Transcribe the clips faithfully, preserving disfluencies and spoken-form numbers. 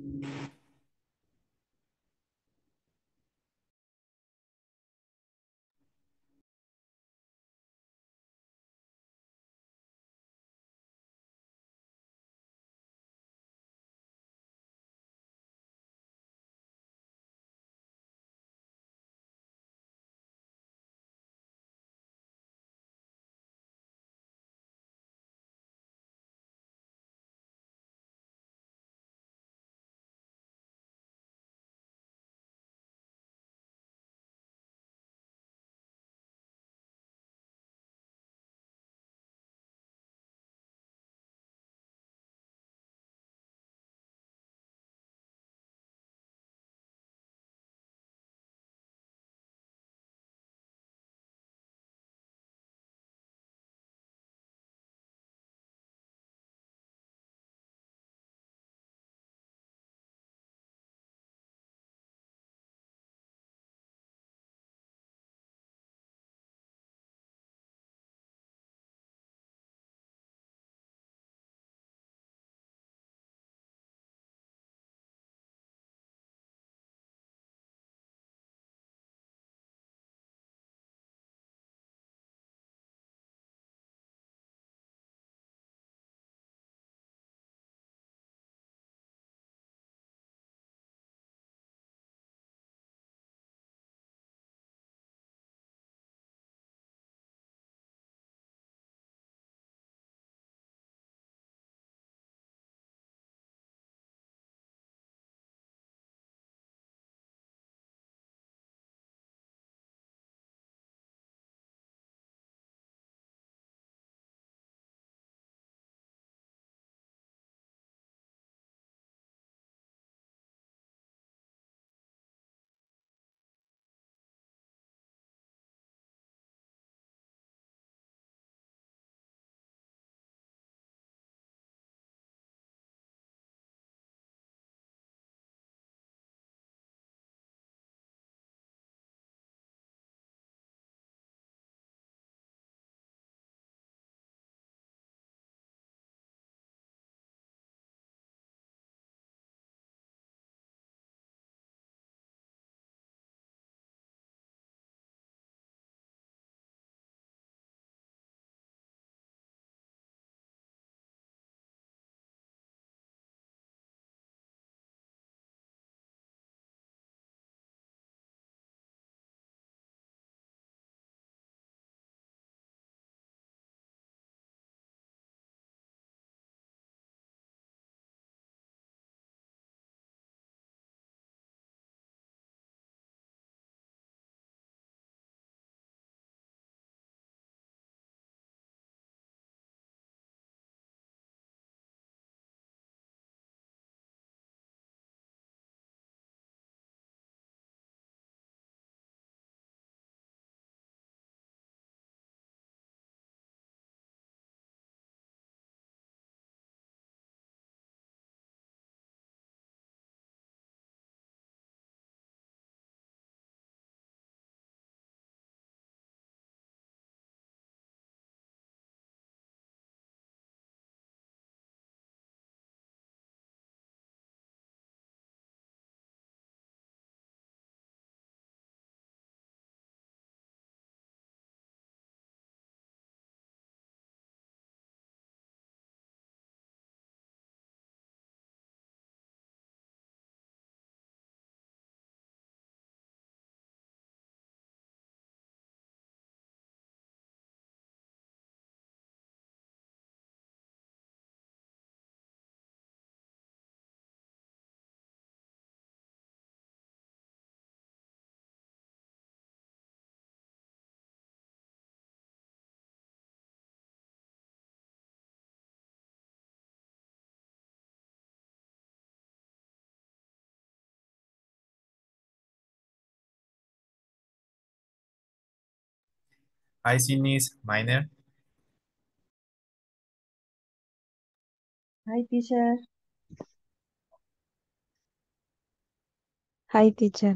Hi, Sinis, Minor. Hi, teacher. Hi, teacher.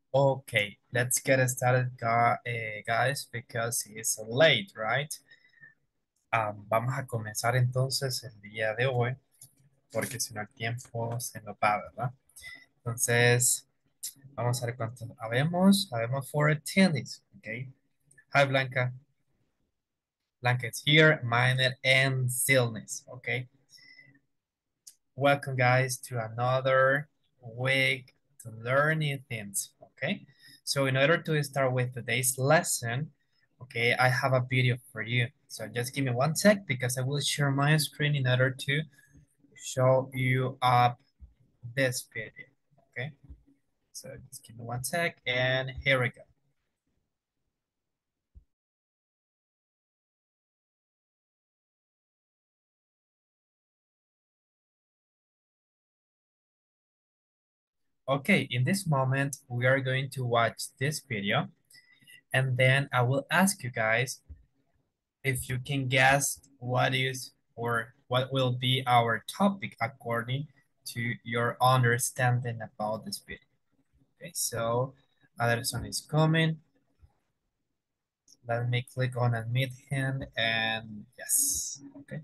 Okay, let's get started, gu- eh, guys, because it's late, right? Ah, vamos a comenzar entonces el día de hoy, porque si no el tiempo se nos va, ¿verdad? Entonces, vamos a ver cuántos habemos. Habemos four attendees, okay? Hi, Blanca. Blanca is here, Minor and Stillness, okay? Welcome, guys, to another week to learn new things, okay? So in order to start with today's lesson, okay, I have a video for you. So just give me one sec because I will share my screen in order to show you up this video, okay? So just give me one sec and here we go. Okay, in this moment, we are going to watch this video and then I will ask you guys if you can guess what is or what will be our topic according to your understanding about this video. Okay, so Aderson is coming. Let me click on admit him and yes, okay.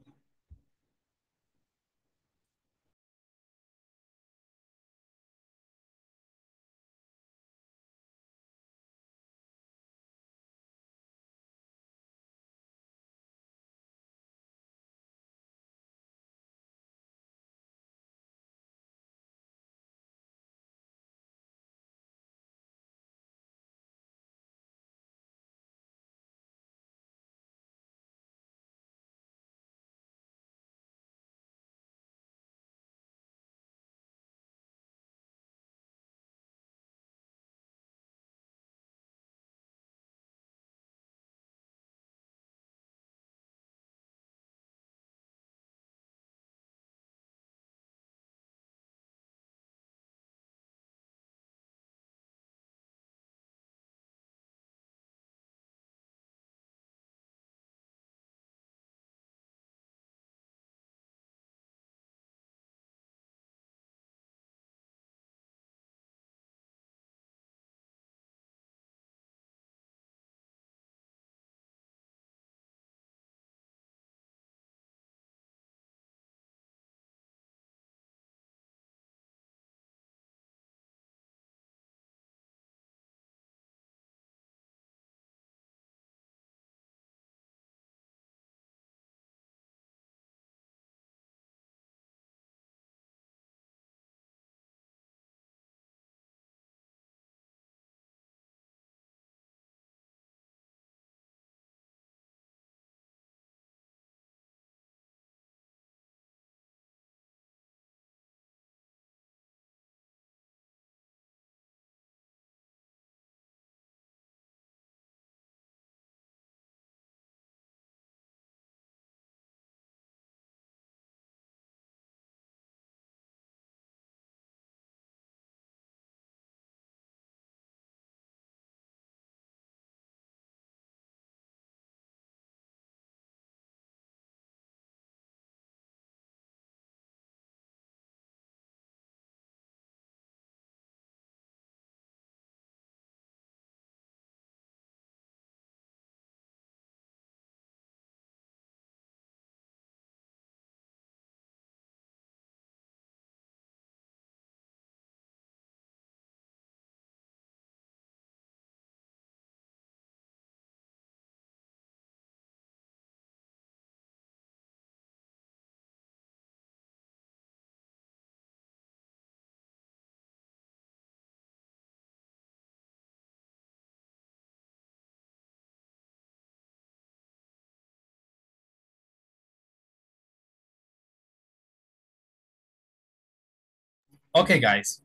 Okay, guys,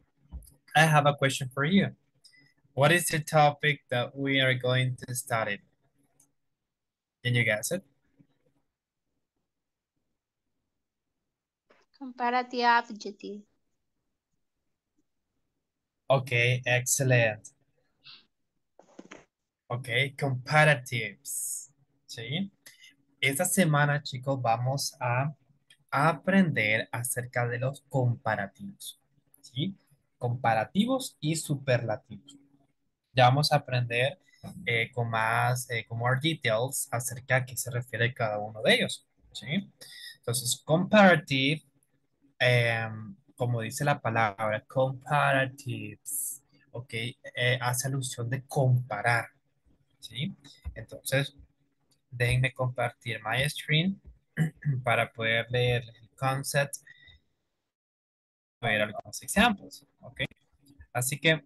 I have a question for you. What is the topic that we are going to study? Can you guess it? Comparative adjective. Okay, excellent. Ok, comparatives. ¿Sí? Esta semana, chicos, vamos a aprender acerca de los comparativos. ¿Sí? comparativos y superlativos. Ya vamos a aprender eh, con más, eh, con more details acerca a qué se refiere cada uno de ellos, ¿sí? Entonces, comparative, em, como dice la palabra, comparatives, ¿ok? Eh, hace alusión de comparar, ¿sí? Entonces, déjenme compartir my screen para poder leer el concept, ver algunos ejemplos, ¿ok? Así que,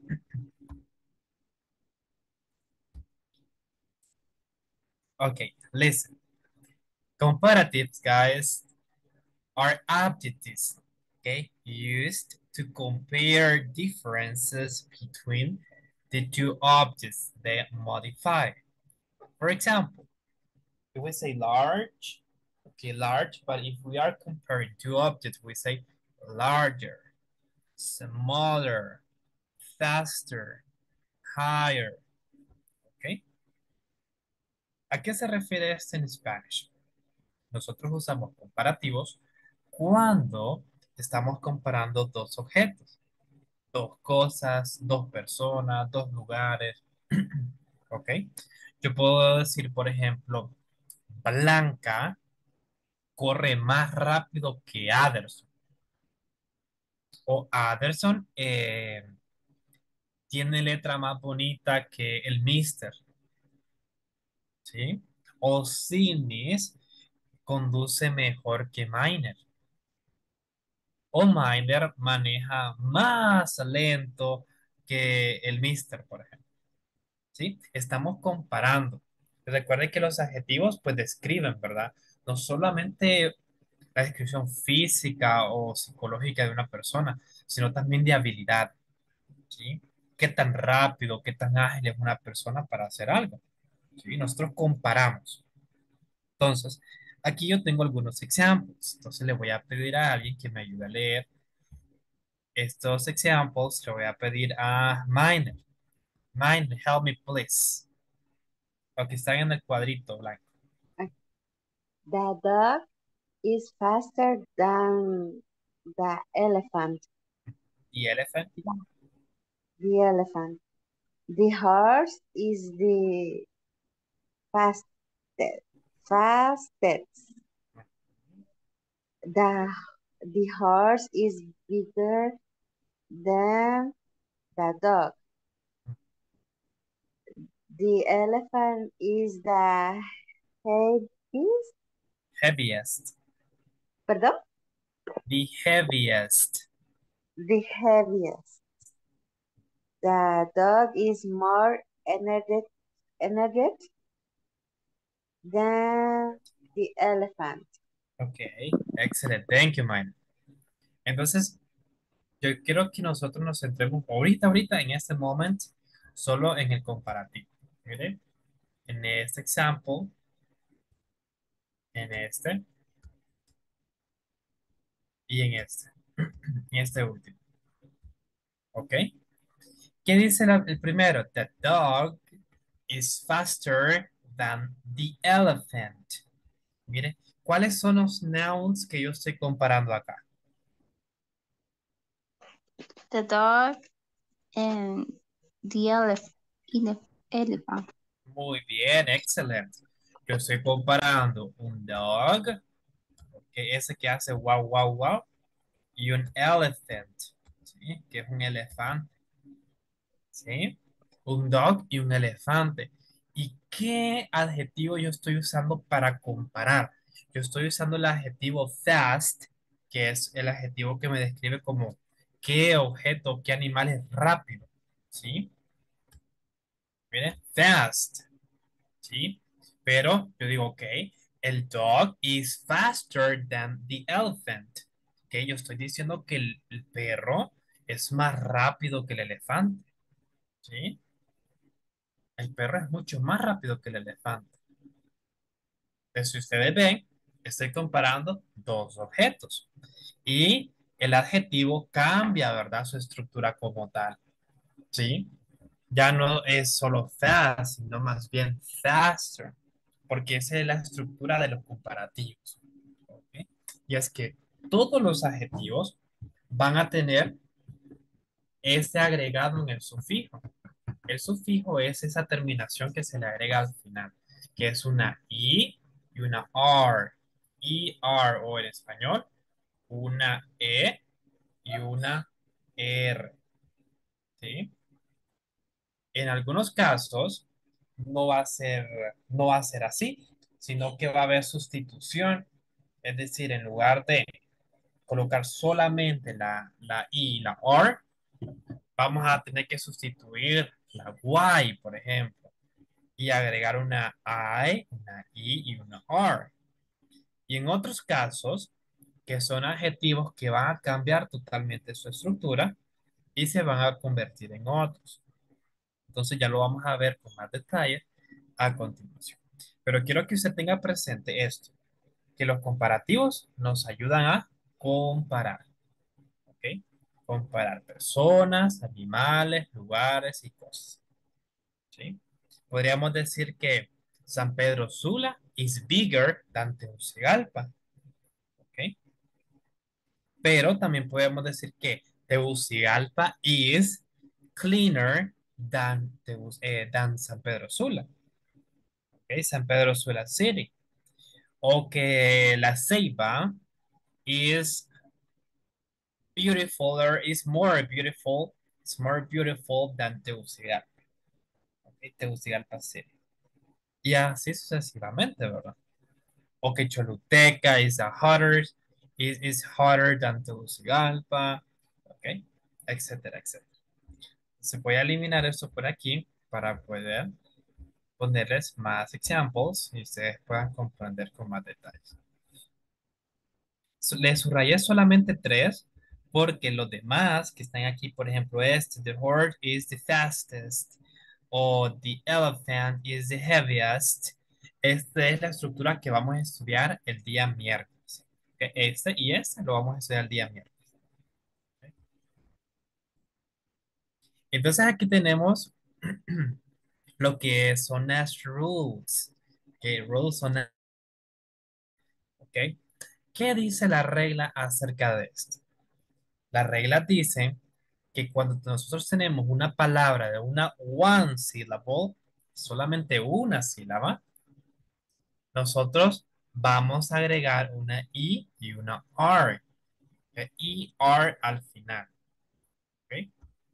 ok, listen. Comparatives, guys, are adjectives, okay, used to compare differences between the two objects they modify. For example, if we say large, okay, large, but if we are comparing two objects, we say larger, smaller, faster, higher, okay? ¿A qué se refiere esto en Spanish? Nosotros usamos comparativos cuando estamos comparando dos objetos, dos cosas, dos personas, dos lugares. ¿Ok? Yo puedo decir, por ejemplo, Blanca corre más rápido que Aderson. O Aderson eh, tiene letra más bonita que el Mister. ¿Sí? O Sinis conduce mejor que Miner. O Miner maneja más lento que el Mister, por ejemplo. ¿Sí? Estamos comparando. Recuerden que los adjetivos pues describen, ¿verdad? No solamente la descripción física o psicológica de una persona, sino también de habilidad, ¿sí? ¿Qué tan rápido, qué tan ágil es una persona para hacer algo? ¿Sí? Nosotros comparamos. Entonces, aquí yo tengo algunos ejemplos. Entonces le voy a pedir a alguien que me ayude a leer estos ejemplos. Le voy a pedir a Miner. Miner, help me please. Los que están en el cuadrito blanco. The dog is faster than the elephant. The elephant. The elephant. The horse is the fastest. Fastest. The the horse is bigger than the dog. The elephant is the heaviest. Heaviest. Perdón? The heaviest. The heaviest. The dog is more energetic, energetic than the elephant. Ok, excelente. Thank you, Mine. Entonces, yo quiero que nosotros nos centremos ahorita, ahorita, en este momento, solo en el comparativo. Mire, en este example, en este y en este. Y este último. ¿Ok? ¿Qué dice la- el primero? The dog is faster than the elephant. Mire, ¿cuáles son los nouns que yo estoy comparando acá? The dog and the elef elef- elephant. Muy bien, excelente. Yo estoy comparando un dog, que ese que hace wow, wow, wow, y un elephant, ¿sí? Que es un elefante, ¿sí? Un dog y un elefante. ¿Y qué adjetivo yo estoy usando para comparar? Yo estoy usando el adjetivo fast, que es el adjetivo que me describe como qué objeto, qué animal es rápido, ¿sí? Miren, fast. ¿Sí? Pero yo digo, ok, el dog is faster than the elephant. Ok, yo estoy diciendo que el, el perro es más rápido que el elefante. ¿Sí? El perro es mucho más rápido que el elefante. Entonces, si ustedes ven, estoy comparando dos objetos. Y el adjetivo cambia, ¿verdad? Su estructura como tal. ¿Sí? Ya no es solo fast, sino más bien faster, porque esa es la estructura de los comparativos. ¿Ok? Y es que todos los adjetivos van a tener ese agregado en el sufijo. El sufijo es esa terminación que se le agrega al final, que es una I y una R. I, R o en español, una E y una R. ¿Sí? En algunos casos no va a ser, no va a ser así, sino que va a haber sustitución. Es decir, en lugar de colocar solamente la, la I y la R, vamos a tener que sustituir la Y, por ejemplo, y agregar una I, una I y una R. Y en otros casos, que son adjetivos que van a cambiar totalmente su estructura y se van a convertir en otros. Entonces ya lo vamos a ver con más detalle a continuación. Pero quiero que usted tenga presente esto, que los comparativos nos ayudan a comparar, ¿ok? Comparar personas, animales, lugares y cosas, ¿sí? Podríamos decir que San Pedro Sula is bigger than Tegucigalpa, ¿ok? Pero también podemos decir que Tegucigalpa is cleaner than, Tegus- eh, than San Pedro Sula, ¿ok? San Pedro Sula City. O que La Ceiba is beautiful or is more beautiful, is more beautiful than Tegucigalpa, ¿ok? Tegucigalpa City. Y así sucesivamente, ¿verdad? O que Choluteca is a hotter, is, is hotter than Tegucigalpa, ¿ok? Etcétera, etcétera. Se puede eliminar esto por aquí para poder ponerles más examples y ustedes puedan comprender con más detalles. So- Le subrayé solamente tres porque los demás que están aquí, por ejemplo, este, the horse is the fastest o the elephant is the heaviest. Esta es la estructura que vamos a estudiar el día miércoles. Ok, este y este lo vamos a estudiar el día miércoles. Ok. Entonces aquí tenemos lo que son las rules. Que rules son, ¿ok? ¿Qué dice la regla acerca de esto? Las reglas dicen que cuando nosotros tenemos una palabra de una one syllable, solamente una sílaba, nosotros vamos a agregar una I y una R. ¿Ok? I, R al final. ¿Ok?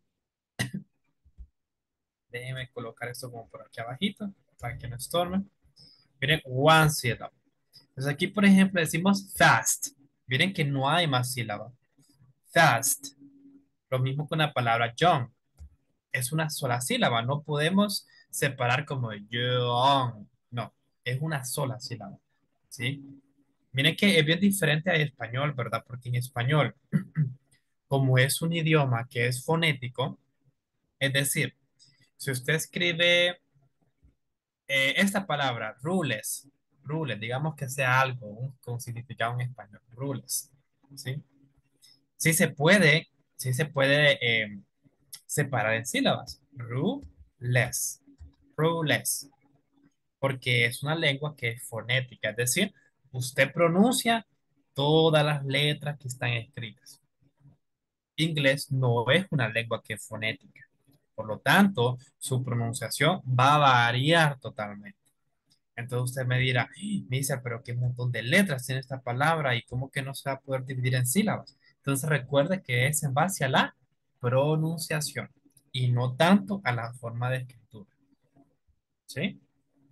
Déjenme colocar esto como por aquí abajito para que no estorbe. Miren, one syllable. Entonces aquí, por ejemplo, decimos fast. Miren que no hay más sílaba. Fast. Lo mismo con la palabra young. Es una sola sílaba. No podemos separar como young. No, es una sola sílaba. ¿Sí? Miren que es bien diferente al español, ¿verdad? Porque en español, como es un idioma que es fonético, es decir, si usted escribe eh, esta palabra, rules, rules, digamos que sea algo un- con significado en español, rules, ¿sí? Sí se puede, sí se puede eh, separar en sílabas, rules, rules, porque es una lengua que es fonética, es decir, usted pronuncia todas las letras que están escritas. Inglés no es una lengua que es fonética, por lo tanto, su pronunciación va a variar totalmente. Entonces usted me dirá, Misa, pero qué montón de letras tiene esta palabra y cómo que no se va a poder dividir en sílabas. Entonces recuerde que es en base a la pronunciación y no tanto a la forma de escritura. ¿Sí?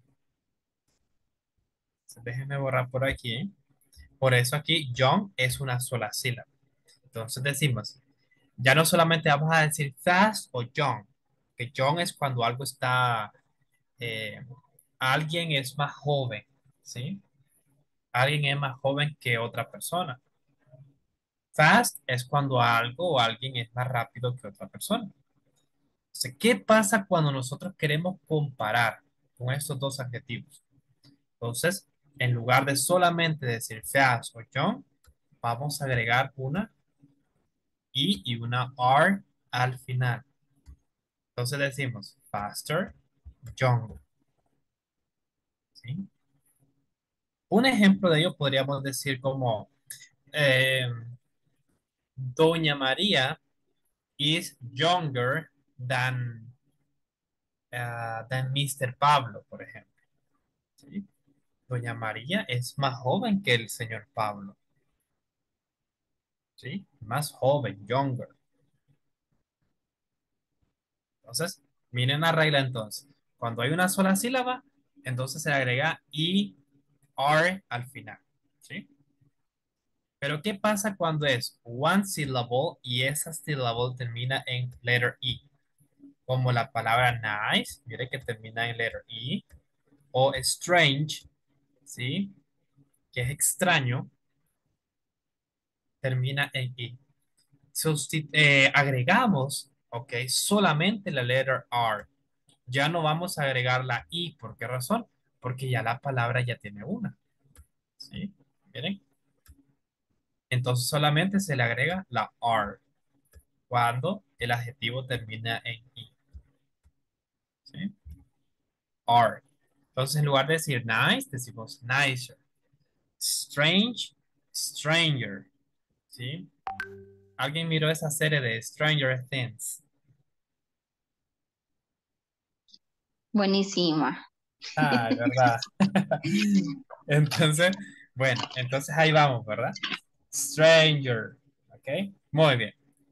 Entonces, déjenme borrar por aquí. Por eso aquí John es una sola sílaba. Entonces decimos, ya no solamente vamos a decir fast o John, que John es cuando algo está, eh, alguien es más joven, ¿sí? Alguien es más joven que otra persona. Fast es cuando algo o alguien es más rápido que otra persona. Entonces, ¿qué pasa cuando nosotros queremos comparar con estos dos adjetivos? Entonces, en lugar de solamente decir fast o John, vamos a agregar una I y una R al final. Entonces decimos faster, younger. ¿Sí? Un ejemplo de ello podríamos decir como eh, Doña María is younger than, uh, than mister Pablo, por ejemplo. ¿Sí? Doña María es más joven que el señor Pablo. ¿Sí? Más joven, younger. Entonces, miren la regla entonces. Cuando hay una sola sílaba, entonces se le agrega I, R al final. ¿Sí? Pero ¿qué pasa cuando es one syllable y esa syllable termina en letter E? Como la palabra nice, mire que termina en letter E, o strange, ¿sí? Que es extraño, termina en E. Susti- eh, agregamos, ¿ok? Solamente la letter R. Ya no vamos a agregar la I. ¿Por qué razón? Porque ya la palabra ya tiene una, ¿sí? Miren. Entonces solamente se le agrega la R cuando el adjetivo termina en I, ¿sí? R. Entonces en lugar de decir nice, decimos nicer. Strange, stranger, ¿sí? ¿Alguien miró esa serie de Stranger Things? Buenísima. Ah, ¿verdad? Entonces, bueno, entonces ahí vamos, ¿verdad? Stranger, ¿ok? Muy bien.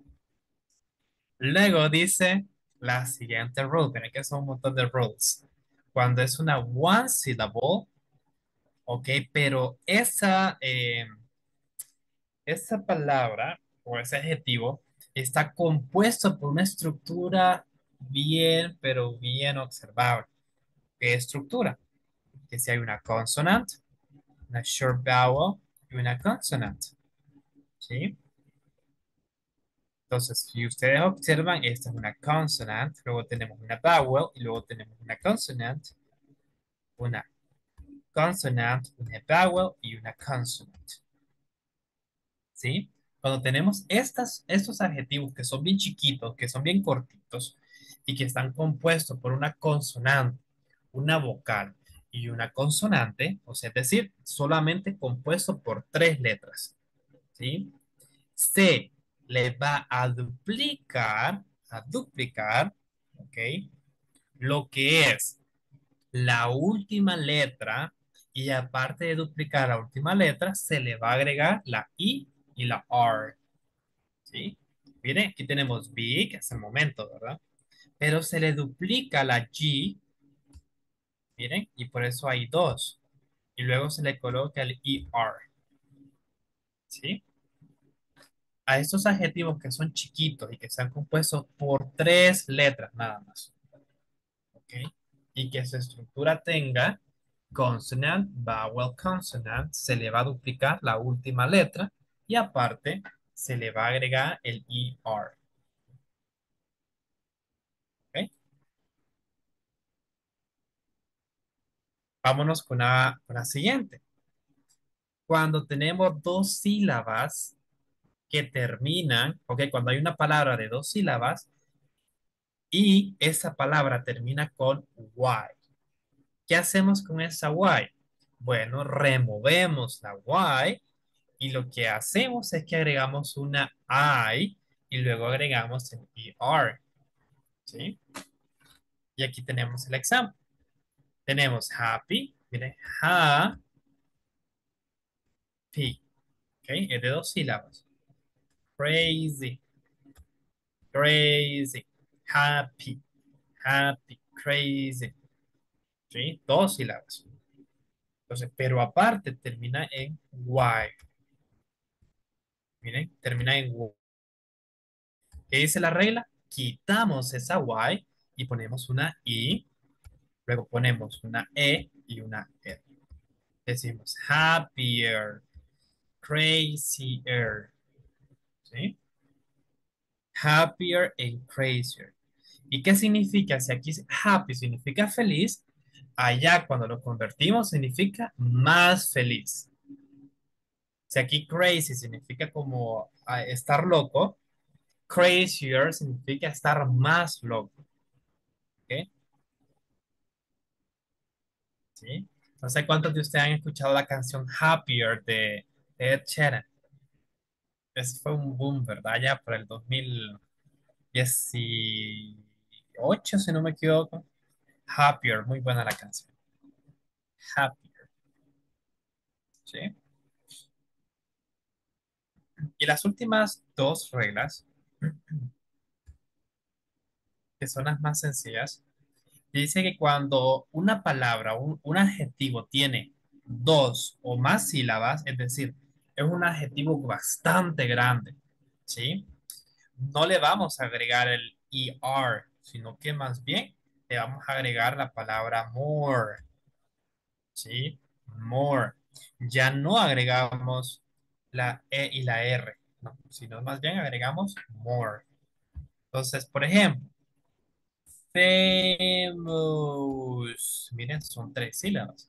Luego dice la siguiente rule, pero que son un montón de rules. Cuando es una one syllable, ¿ok? Pero esa, eh, esa palabra o ese adjetivo está compuesto por una estructura bien, pero bien observable. ¿Qué estructura? Que si hay una consonant, una short vowel y una consonant, ¿sí? Entonces, si ustedes observan, esta es una consonant, luego tenemos una vowel y luego tenemos una consonant, una consonant, una vowel y una consonant, ¿sí? Cuando tenemos estas, estos adjetivos que son bien chiquitos, que son bien cortitos y que están compuestos por una consonante, una vocal y una consonante, o sea, es decir, solamente compuesto por tres letras, ¿sí? Se le va a duplicar, a duplicar, ¿ok? Lo que es la última letra y aparte de duplicar la última letra, se le va a agregar la I y la R, ¿sí? Miren, aquí tenemos big hasta el momento, ¿verdad? Pero se le duplica la G, miren, y por eso hay dos. Y luego se le coloca el E R, ¿sí? A estos adjetivos que son chiquitos y que están compuestos por tres letras nada más, ¿ok? Y que su estructura tenga consonant, vowel, consonant, se le va a duplicar la última letra y aparte se le va a agregar el E R, ¿ok? Vámonos con la, con la siguiente. Cuando tenemos dos sílabas que terminan, ok, cuando hay una palabra de dos sílabas y esa palabra termina con Y. ¿Qué hacemos con esa Y? Bueno, removemos la Y y lo que hacemos es que agregamos una I y luego agregamos el E R, ¿sí? Y aquí tenemos el examen. Tenemos happy, miren, happy, ¿ok? Es de dos sílabas. Crazy, crazy, happy, happy, crazy, ¿sí? Dos sílabas. Entonces, pero aparte termina en Y. Miren, termina en Y. ¿Qué dice la regla? Quitamos esa Y y ponemos una I, luego ponemos una E y una R. Decimos happier, crazier, ¿sí? Happier and crazier. ¿Y qué significa? Si aquí happy significa feliz, allá cuando lo convertimos significa más feliz. Si aquí crazy significa como ah, estar loco, crazier significa estar más loco. ¿Ok? ¿Sí? No sé cuántos de ustedes han escuchado la canción Happier de, de Ed Sheeran. Ese fue un boom, ¿verdad? Ya por el dos mil, dieciocho, si no me equivoco. Happier, muy buena la canción. Happier, ¿sí? Y las últimas dos reglas, que son las más sencillas, dice que cuando una palabra, un, un adjetivo tiene dos o más sílabas, es decir, es un adjetivo bastante grande, ¿sí? No le vamos a agregar el er, sino que más bien le vamos a agregar la palabra more, ¿sí? More. Ya no agregamos la e y la r, no, sino más bien agregamos more. Entonces, por ejemplo, famous. Miren, son tres sílabas.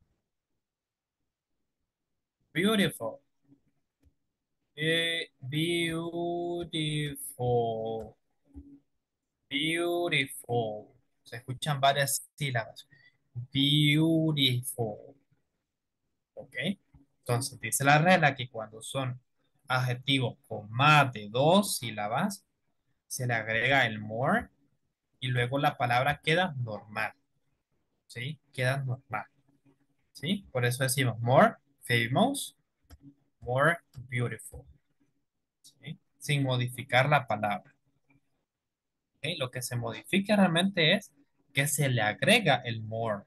Beautiful. Eh, beautiful. Beautiful. Se escuchan varias sílabas. Beautiful. ¿Ok? Entonces, dice la regla que cuando son adjetivos con más de dos sílabas, se le agrega el more y luego la palabra queda normal. ¿Sí? Queda normal. ¿Sí? Por eso decimos more famous, more beautiful. ¿Sí? Sin modificar la palabra. ¿Ok? Lo que se modifica realmente es que se le agrega el more.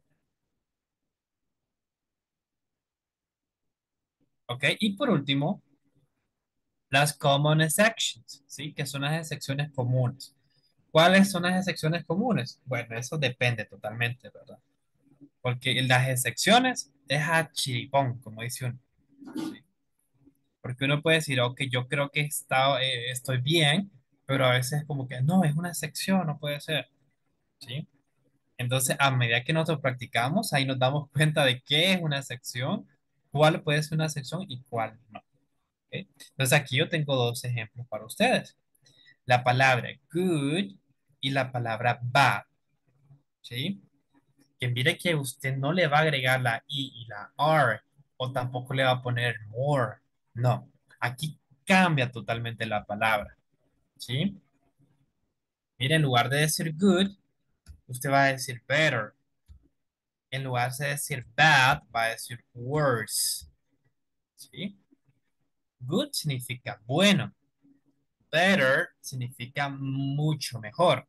¿Ok? Y por último, las common exceptions, ¿sí? Que son las excepciones comunes. ¿Cuáles son las excepciones comunes? Bueno, eso depende totalmente, ¿verdad? Porque las excepciones es a chiripón, como dice uno. ¿Sí? Porque uno puede decir, ok, yo creo que está, eh, estoy bien, pero a veces como que no, es una excepción, no puede ser. ¿Sí? Entonces, a medida que nosotros practicamos, ahí nos damos cuenta de qué es una sección, cuál puede ser una sección y cuál no. ¿Ok? Entonces, aquí yo tengo dos ejemplos para ustedes. La palabra good y la palabra bad. ¿Sí? Que mire que usted no le va a agregar la i y la r o tampoco le va a poner more. No. Aquí cambia totalmente la palabra. ¿Sí? Mire, en lugar de decir good, usted va a decir better. En lugar de decir bad, va a decir worse. ¿Sí? Good significa bueno. Better significa mucho mejor.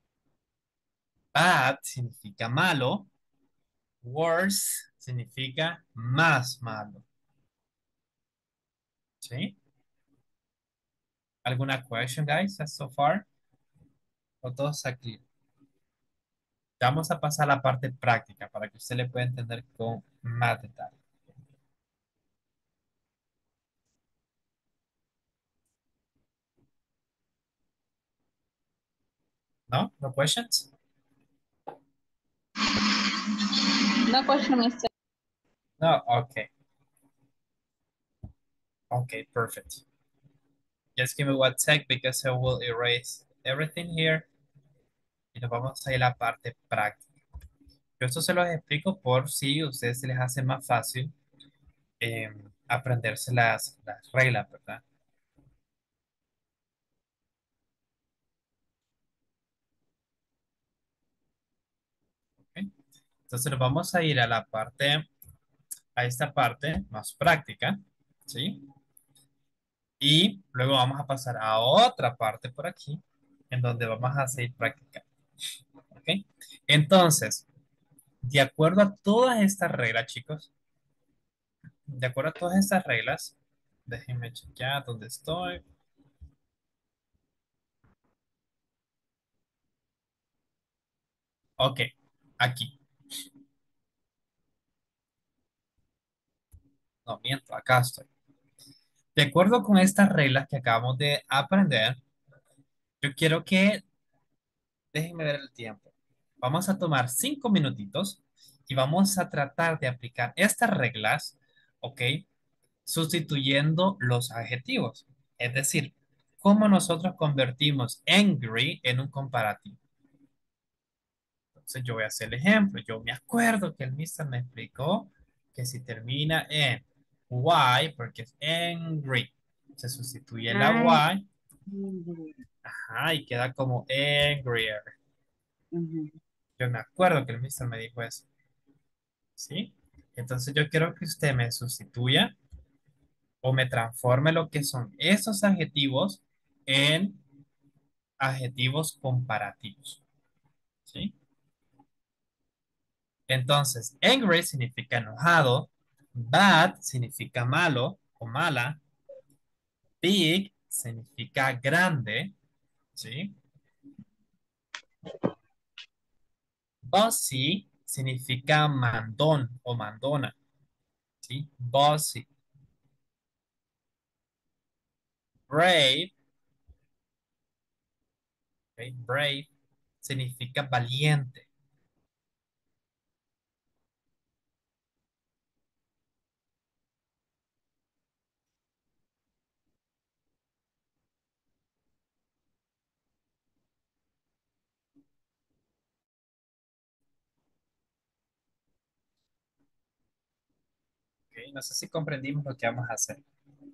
Bad significa malo. Worse significa más malo. ¿Sí? ¿Alguna question, guys, so far? ¿O todos aquí? Vamos a pasar a la parte práctica para que usted le pueda entender con más detalle. ¿No? ¿No questions? No question, mister. No, okay. Okay, perfect. Just give me one sec because I will erase everything here y nos vamos a ir a la parte práctica. Yo esto se los explico por si a ustedes se les hace más fácil eh, aprenderse las, las reglas, ¿verdad? ¿Ok? Entonces nos vamos a ir a la parte, a esta parte más práctica, ¿sí? Y luego vamos a pasar a otra parte por aquí, en donde vamos a seguir practicando, ¿ok? Entonces, de acuerdo a todas estas reglas, chicos, de acuerdo a todas estas reglas, déjenme chequear dónde estoy. Ok, aquí. No miento, acá estoy. De acuerdo con estas reglas que acabamos de aprender, yo quiero que, déjenme ver el tiempo. Vamos a tomar cinco minutitos y vamos a tratar de aplicar estas reglas, ¿ok? Sustituyendo los adjetivos. Es decir, cómo nosotros convertimos angry en un comparativo. Entonces yo voy a hacer el ejemplo. Yo me acuerdo que el mister me explicó que si termina en Y, porque es angry, se sustituye la Ay, Y Angry. Ajá, y queda como angrier. Ujú. Yo me acuerdo que el mister me dijo eso. ¿Sí? Entonces yo quiero que usted me sustituya o me transforme lo que son esos adjetivos en adjetivos comparativos. ¿Sí? Entonces, angry significa enojado, bad significa malo o mala, big significa grande, ¿sí? Bossy significa mandón o mandona, ¿sí? Bossy. Brave, ¿ok? Brave significa valiente. ¿Ok? No sé si comprendimos lo que vamos a hacer.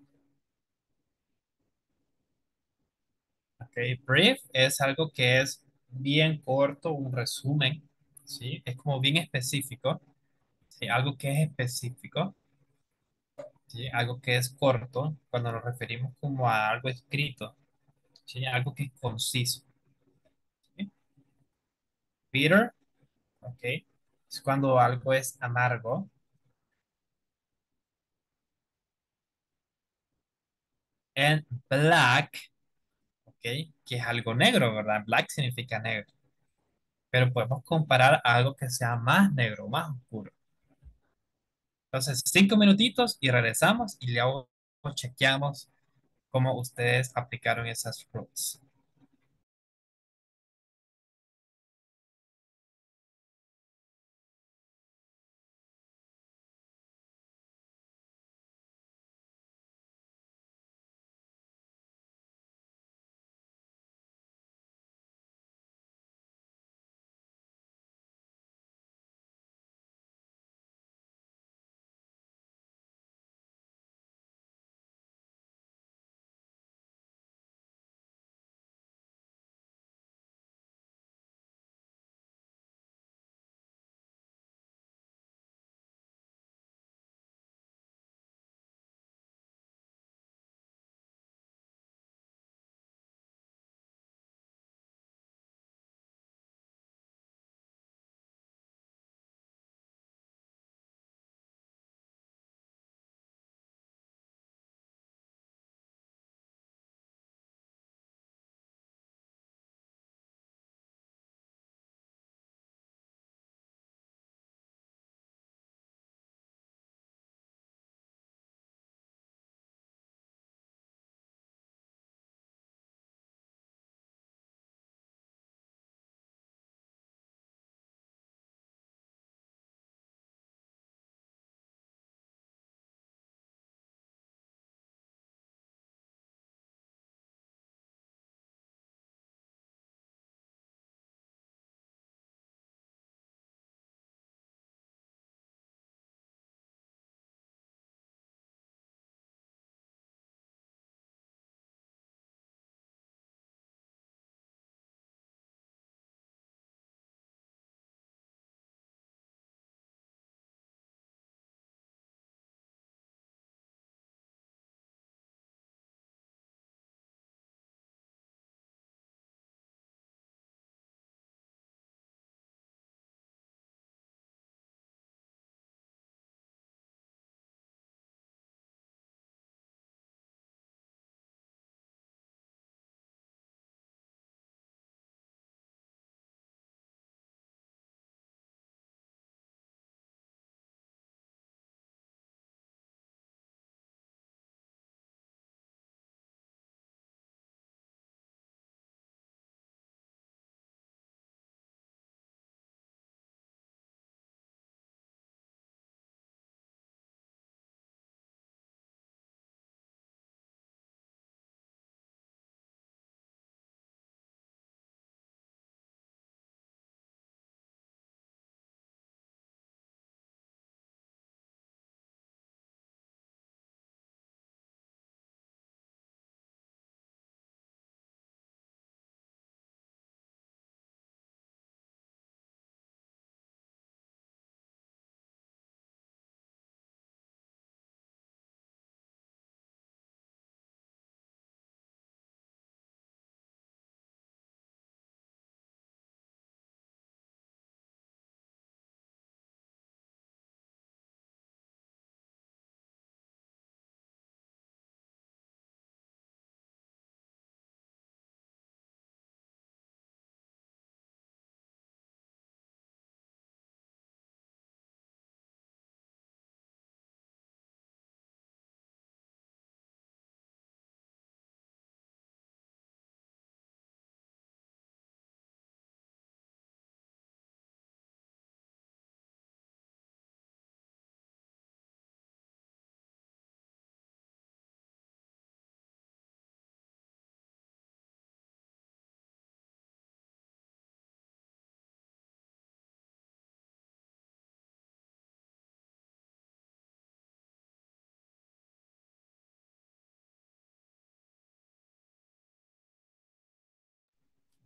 ¿Ok? Brief es algo que es bien corto, un resumen, ¿sí? Es como bien específico, ¿sí? Algo que es específico, ¿sí? Algo que es corto, cuando nos referimos como a algo escrito, ¿sí? Algo que es conciso, ¿sí? Bitter, ¿ok? Es cuando algo es amargo. And black, ¿ok? Que es algo negro, ¿verdad? Black significa negro. Pero podemos comparar a algo que sea más negro, más oscuro. Entonces, cinco minutitos y regresamos y luego chequeamos cómo ustedes aplicaron esas rules.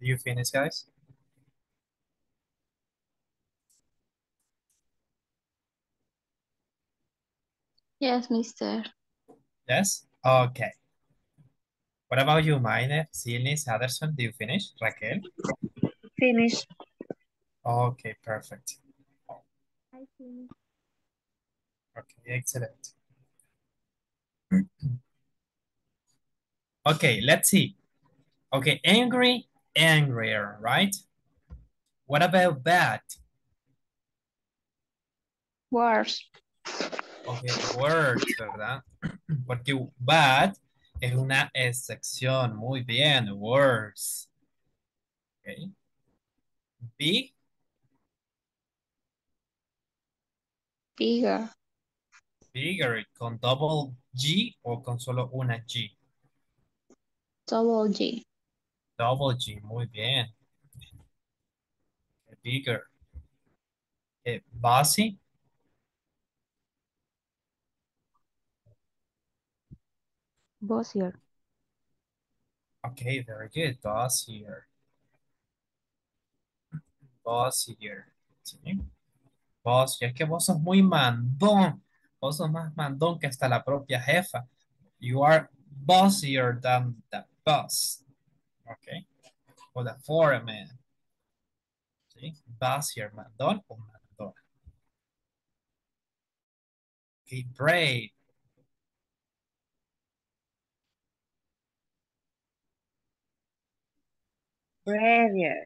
Do you finish, guys? Yes, mister. Yes? Okay. What about you, Maine, Silnis, Anderson? Do you finish? Raquel? Finish. Okay, perfect. I finished. Okay, excellent. Okay, let's see. Okay, angry, angrier, right? What about bad? Worse. Okay, words, ¿verdad? Porque bad es una excepción. Muy bien, words. Okay. Big, Bigger. bigger, con double G o con solo una G. Double G. Double G, muy bien. Bigger. Eh, bossy, Bossier. okay, very good. Bossier. Bossier. ¿Sí? Bossier. Es que vos sos muy mandón. Vos sos más mandón que hasta la propia jefa. You are bossier than the boss. Okay. O the foreman. ¿Sí? Bossier, mandón o mandón. Okay, brave. Bravier.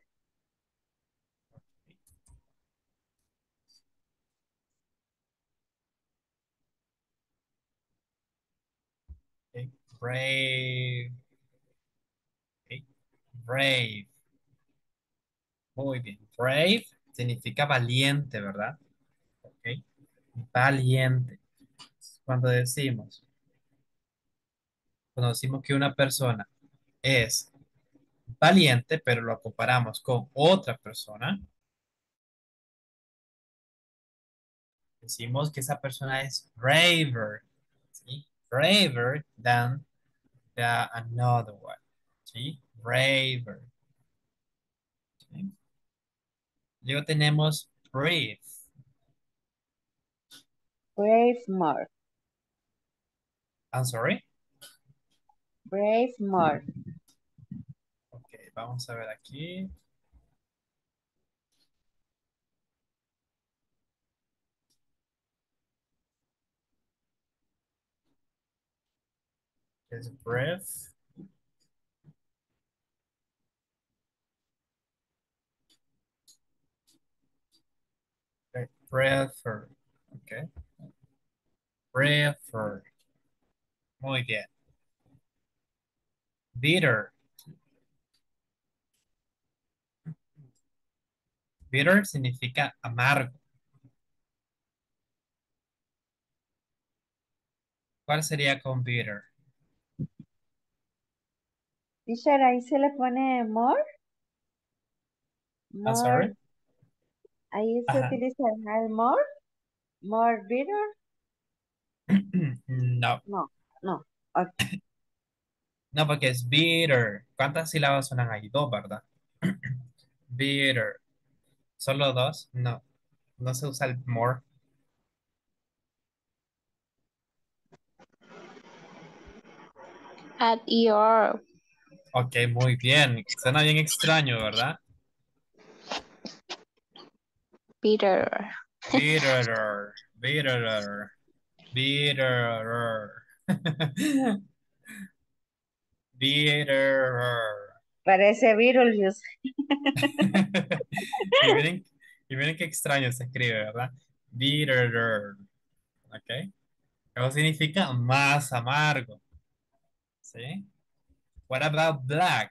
Okay, brave. Okay, brave. Muy bien. Brave significa valiente, ¿verdad? Ok. Valiente. Cuando decimos, cuando decimos que una persona es valiente, pero lo comparamos con otra persona, decimos que esa persona es braver, ¿sí? Braver than the another one, ¿sí? Braver, ¿sí? Luego tenemos brave. Brave more. I'm sorry. Brave more. Ok, vamos a ver aquí. Es brave. Okay, prefer. Ok. Prefer. Muy bien. Bitter. Bitter significa amargo. ¿Cuál sería con bitter? Teacher, ahí se le pone more. I'm More. sorry. Ahí se Ajá. utiliza el more. More bitter. No, No, no. Ok. no, porque es bitter. ¿Cuántas sílabas suenan ahí? Dos, ¿verdad? Bitter. ¿Solo dos? No, no se usa el more. At your. Ok, muy bien. Suena bien extraño, ¿verdad? Bitter. Bitter, bitter, bitter. Bitter. Parece Beetlejuice. Y miren, y miren qué extraño se escribe, ¿verdad? Bitter. ¿Ok? Eso significa más amargo. ¿Sí? What about black?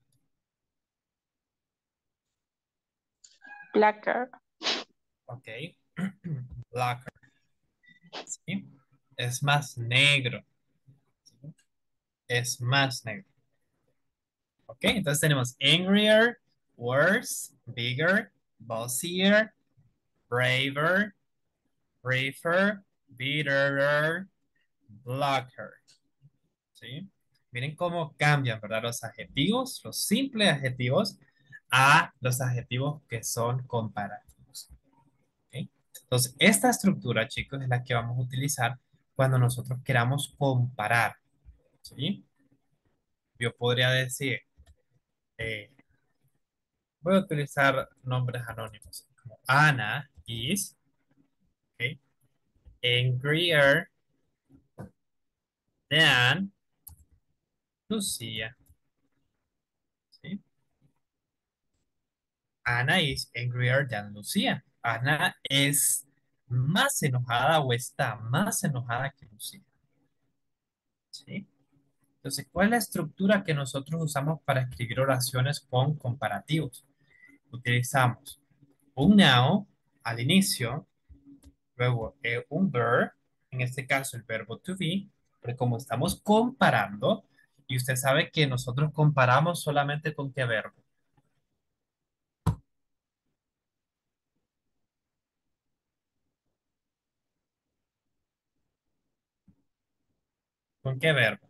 Blacker. Ok. Blacker. ¿Sí? Es más negro. ¿Sí? Es más negro. Ok, entonces tenemos angrier, worse, bigger, bossier, braver, briefer, bitterer, blacker. ¿Sí? Miren cómo cambian, ¿verdad? Los adjetivos, los simples adjetivos, a los adjetivos que son comparativos. ¿Ok? Entonces, esta estructura, chicos, es la que vamos a utilizar cuando nosotros queramos comparar. ¿Sí? Yo podría decir, eh, voy a utilizar nombres anónimos, como Ana is, ¿ok?, angrier than Lucía. ¿Sí? Ana is angrier than Lucía. Ana es más enojada o está más enojada que Lucía. ¿Sí? Entonces, ¿cuál es la estructura que nosotros usamos para escribir oraciones con comparativos? Utilizamos un now al inicio, luego eh, un verb, en este caso el verbo to be, pero como estamos comparando, y usted sabe que nosotros comparamos solamente con qué verbo, con qué verbo.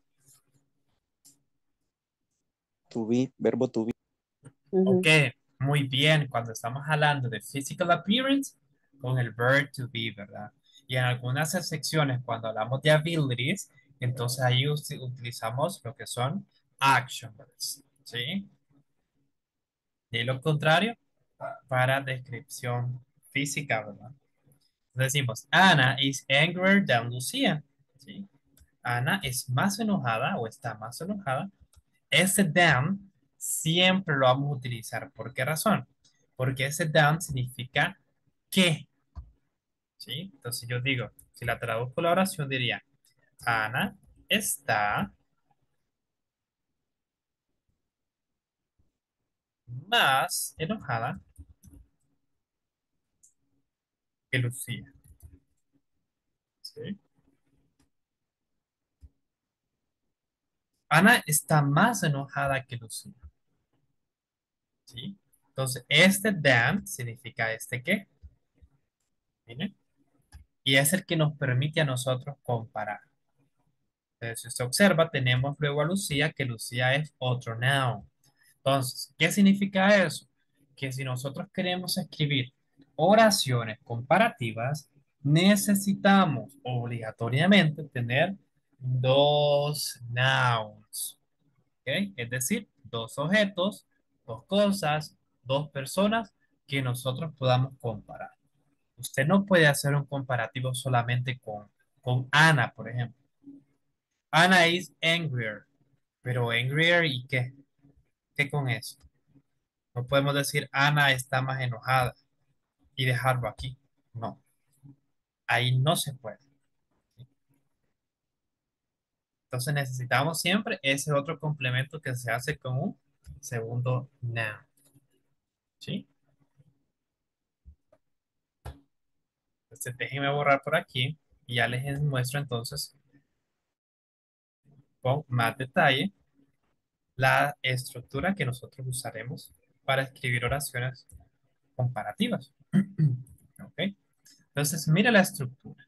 To be, verbo to be. Ok, Ujú. muy bien, cuando estamos hablando de physical appearance, con el verb to be, ¿verdad? Y en algunas secciones, cuando hablamos de abilities, entonces ahí us- utilizamos lo que son action verbs, ¿sí? Y lo contrario, para descripción física, ¿verdad? Decimos, Ana is angrier than Lucía, ¿sí? Ana es más enojada o está más enojada. Ese than siempre lo vamos a utilizar. ¿Por qué razón? Porque ese than significa que, ¿sí? Entonces yo digo, si la traduzco la oración, diría, Ana está más enojada que Lucía, ¿sí? Ana está más enojada que Lucía, ¿sí? Entonces, este than significa este que, ¿miren? Y es el que nos permite a nosotros comparar. Entonces, si usted observa, tenemos luego a Lucía, que Lucía es otro noun. Entonces, ¿qué significa eso? Que si nosotros queremos escribir oraciones comparativas, necesitamos obligatoriamente tener dos nouns, ¿ok? Es decir, dos objetos, dos cosas, dos personas que nosotros podamos comparar. Usted no puede hacer un comparativo solamente con, con Ana, por ejemplo. Ana is angrier, pero angrier ¿y qué? ¿Qué con eso? No podemos decir Ana está más enojada y dejarlo aquí. No, ahí no se puede. Entonces necesitamos siempre ese otro complemento que se hace con un segundo noun. ¿Sí? Entonces déjenme borrar por aquí y ya les muestro entonces con más detalle la estructura que nosotros usaremos para escribir oraciones comparativas. ¿Ok? Entonces, mira la estructura.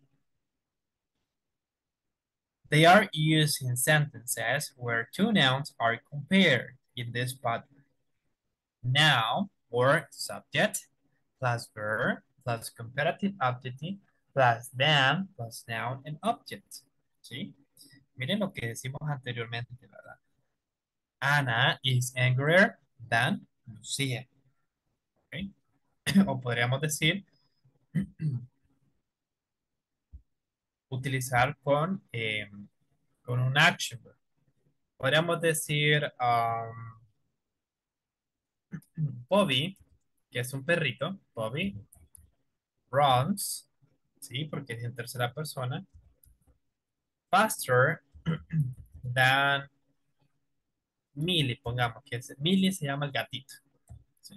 They are used in sentences where two nouns are compared in this pattern. Noun or subject plus verb plus comparative adjective plus them plus noun and object. ¿Sí? Miren lo que decimos anteriormente, ¿verdad? Ana is angrier than Lucia. ¿Ok? O podríamos decir, utilizar con, eh, con un action verb. Podríamos decir, um, Bobby, que es un perrito, Bobby runs, ¿sí? Porque es en tercera persona, faster than Millie, pongamos que es, Millie se llama el gatito, ¿sí?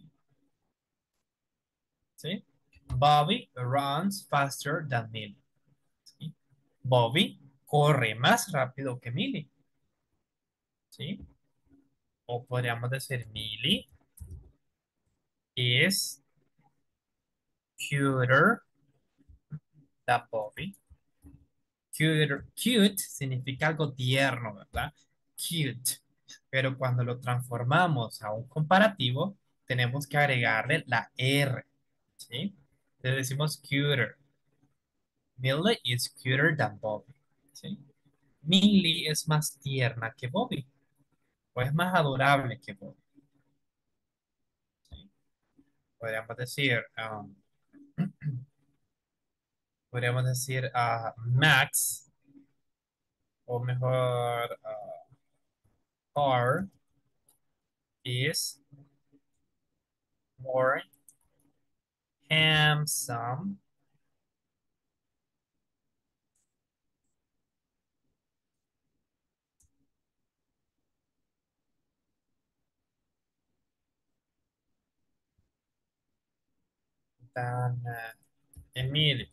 ¿Sí? Bobby runs faster than Millie, ¿sí? Bobby corre más rápido que Millie, ¿sí? O podríamos decir Millie is cuter than Bobby. Cute, cute significa algo tierno, ¿verdad? Cute. Pero cuando lo transformamos a un comparativo, tenemos que agregarle la R, ¿sí? Entonces decimos cuter. Millie is cuter than Bobby, ¿sí? Millie es más tierna que Bobby, o es más adorable que Bobby, ¿sí? Podríamos decir, um, podríamos decir ah, Max, o mejor, ah, Carl is more handsome than uh, Emilio.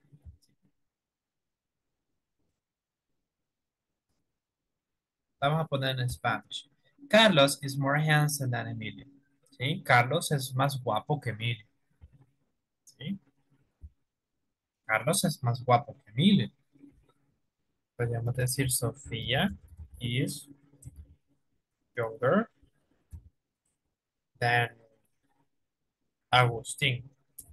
Vamos a poner en Spanish. Carlos is more handsome than Emilio. ¿Sí? Carlos es más guapo que Emilio. ¿Sí? Carlos es más guapo que Emilio. Podríamos decir Sofía is younger than Agustín.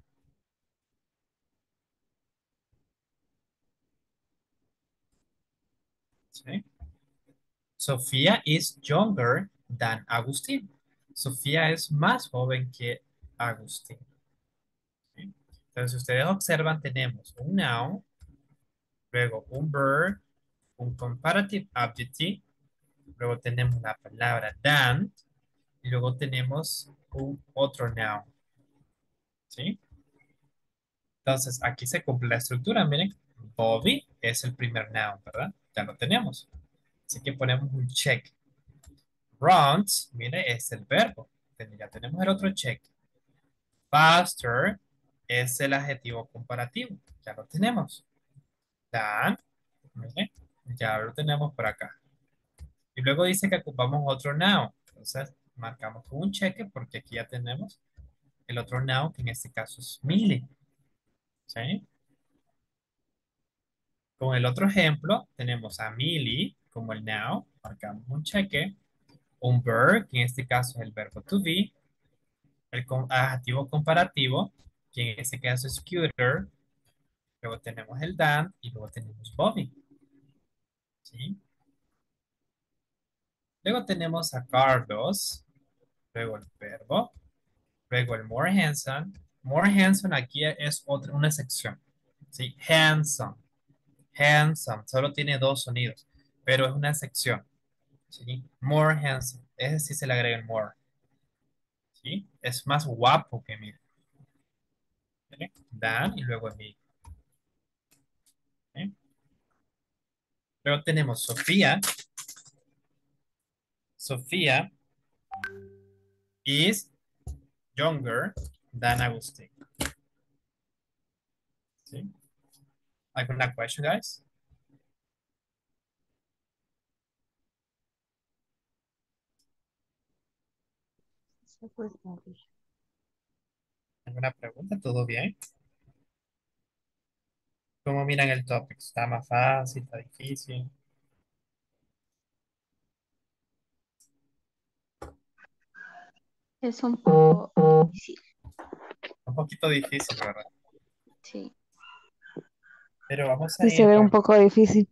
¿Sí? Sofía is younger than Agustín. Sofía es más joven que Agustín. ¿Sí? Entonces, si ustedes observan, tenemos un noun, luego un verb, un comparative adjective, luego tenemos la palabra than, y luego tenemos un otro noun. ¿Sí? Entonces, aquí se cumple la estructura. Miren, Bobby es el primer noun, ¿verdad? Ya lo tenemos. Así que ponemos un check. Runs, mire, es el verbo. Ya tenemos el otro check. Faster es el adjetivo comparativo. Ya lo tenemos. Than, mire, ya lo tenemos por acá. Y luego dice que ocupamos otro noun. Entonces, marcamos con un cheque porque aquí ya tenemos el otro noun, que en este caso es Millie. ¿Sí? Con el otro ejemplo, tenemos a Millie como el noun, marcamos un cheque, un verb, que en este caso es el verbo to be, el com- adjetivo comparativo, que en este caso es cuter, luego tenemos el than y luego tenemos Bobby. ¿Sí? Luego tenemos a Carlos, luego el verbo, luego el more handsome. More handsome aquí es otra, una sección. ¿Sí? Handsome, handsome, solo tiene dos sonidos, pero es una sección. ¿Sí? More handsome. Ese sí se le agrega el more. ¿Sí? Es más guapo que Emil. ¿Sí? Dan y luego Emil. ¿Sí? Luego tenemos Sofía. Sofía is younger than Agustín. ¿Sí? ¿Alguna question, guys? ¿Alguna pregunta? ¿Todo bien? ¿Cómo miran el topic? ¿Está más fácil? ¿Está difícil? Es un poco difícil. Un poquito difícil, ¿verdad? Sí. Pero vamos a Sí, se ir ve un practicando. poco difícil.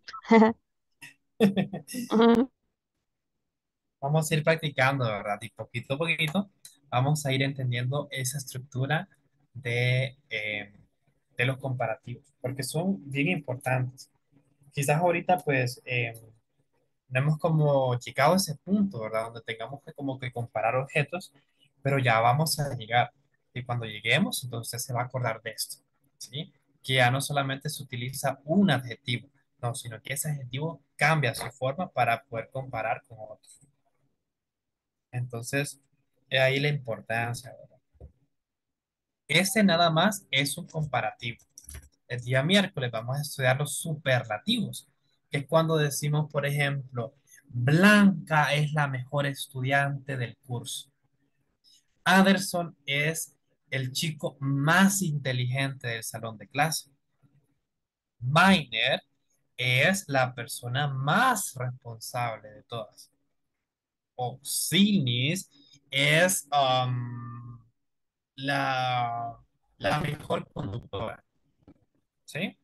Ujú. Vamos a ir practicando, ¿verdad? Y poquito a poquito vamos a ir entendiendo esa estructura de, eh, de los comparativos, porque son bien importantes. Quizás ahorita, pues, eh, no hemos como llegado a ese punto, ¿verdad? Donde tengamos que como que comparar objetos, pero ya vamos a llegar. Y cuando lleguemos, entonces usted se va a acordar de esto, ¿sí? Que ya no solamente se utiliza un adjetivo, no, sino que ese adjetivo cambia su forma para poder comparar con otros. Entonces, he ahí la importancia, ¿verdad? Este nada más es un comparativo. El día miércoles vamos a estudiar los superlativos, que es cuando decimos, por ejemplo, Blanca es la mejor estudiante del curso. Anderson es el chico más inteligente del salón de clase. Miner es la persona más responsable de todas. O Sinis es um, la, la mejor conductora, ¿sí?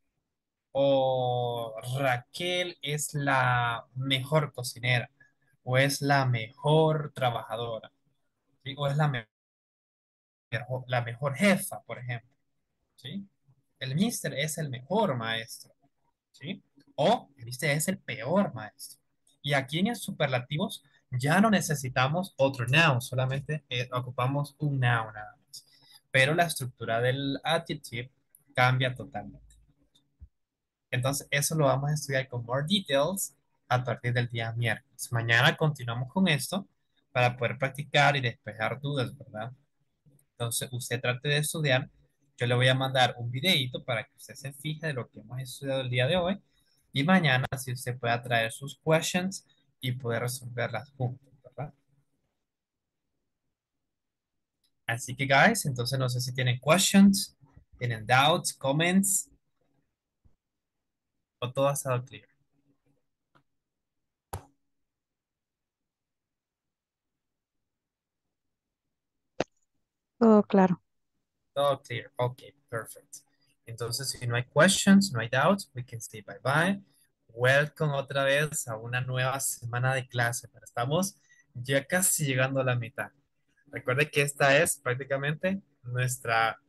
O Raquel es la mejor cocinera, o es la mejor trabajadora, ¿sí? O es la, me- mejor, la mejor jefa, por ejemplo, ¿sí? El mister es el mejor maestro, ¿sí? O el mister es el peor maestro. Y aquí en los superlativos ya no necesitamos otro noun, solamente eh, ocupamos un noun nada más. Pero la estructura del adjective cambia totalmente. Entonces, eso lo vamos a estudiar con more details a partir del día miércoles. Mañana continuamos con esto para poder practicar y despejar dudas, ¿verdad? Entonces, usted trate de estudiar. Yo le voy a mandar un videito para que usted se fije de lo que hemos estudiado el día de hoy. Y mañana, si usted pueda traer sus questions y poder resolverlas juntos, ¿verdad? Así que, guys, entonces no sé si tienen questions, tienen doubts, comments, o todo ha estado clear. Todo claro. Todo clear. Ok, perfect. Entonces, si no hay questions, no hay doubts, we can say bye bye. Welcome otra vez a una nueva semana de clase. Pero estamos ya casi llegando a la mitad. Recuerde que esta es prácticamente nuestra,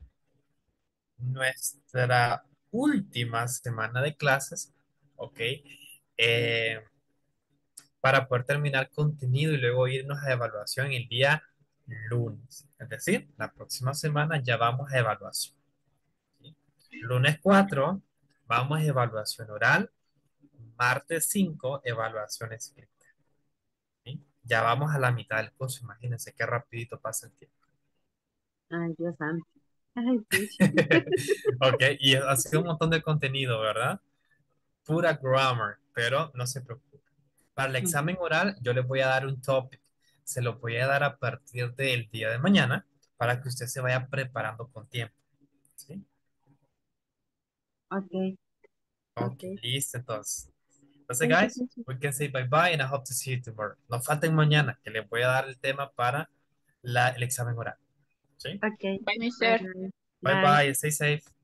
nuestra última semana de clases, ¿ok? Eh, para poder terminar contenido y luego irnos a evaluación el día lunes. Es decir, la próxima semana ya vamos a evaluación. ¿Sí? Lunes cuatro vamos a evaluación oral. Martes cinco evaluación escrita. ¿Sí? Ya vamos a la mitad del curso. Imagínense qué rapidito pasa el tiempo. Ay, Dios santo. Ay, pucha. Ok, y ha sido un montón de contenido, ¿verdad? Pura grammar, pero no se preocupe. Para el examen oral, yo les voy a dar un topic. Se lo voy a dar a partir del día de mañana para que usted se vaya preparando con tiempo. ¿Sí? Ok, Ok, ok. listo entonces. Entonces, Thank you, guys, teacher. we can say bye bye and I hope to see you tomorrow. No falten mañana, que les voy a dar el tema para la, el examen oral. ¿Sí? Ok. Bye, Bye, mister. bye. Bye Bye. bye, stay safe.